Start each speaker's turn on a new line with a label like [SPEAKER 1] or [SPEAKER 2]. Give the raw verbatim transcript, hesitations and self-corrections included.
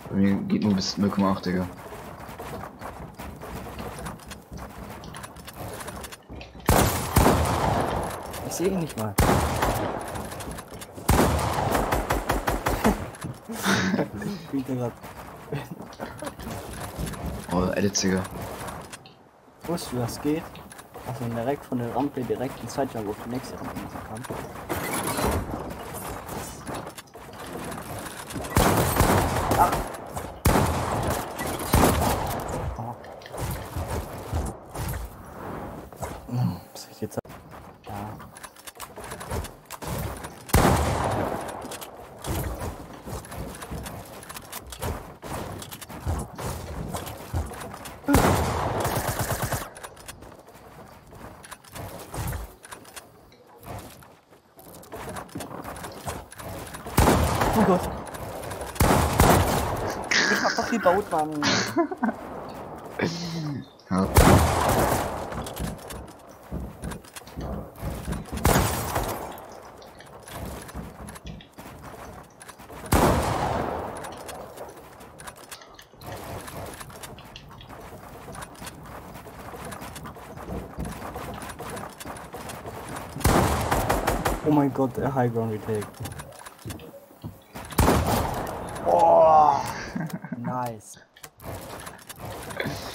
[SPEAKER 1] Bei mir geht nur bis null Komma acht, Digga.
[SPEAKER 2] Ich sehe ihn nicht mal.
[SPEAKER 1] Oh, Edit, Digga.
[SPEAKER 2] Wusstest du, das geht? Dass man direkt von der Rampe direkt einen Zeitjump auf die nächste Rampe machen kann. Ah. Oh. Hm, was ich jetzt? Ja. Oh Gott. Ich hab doch gebaut, Mann.
[SPEAKER 1] Ja.
[SPEAKER 2] Oh mein Gott, der High Ground Retake. Oh, nice.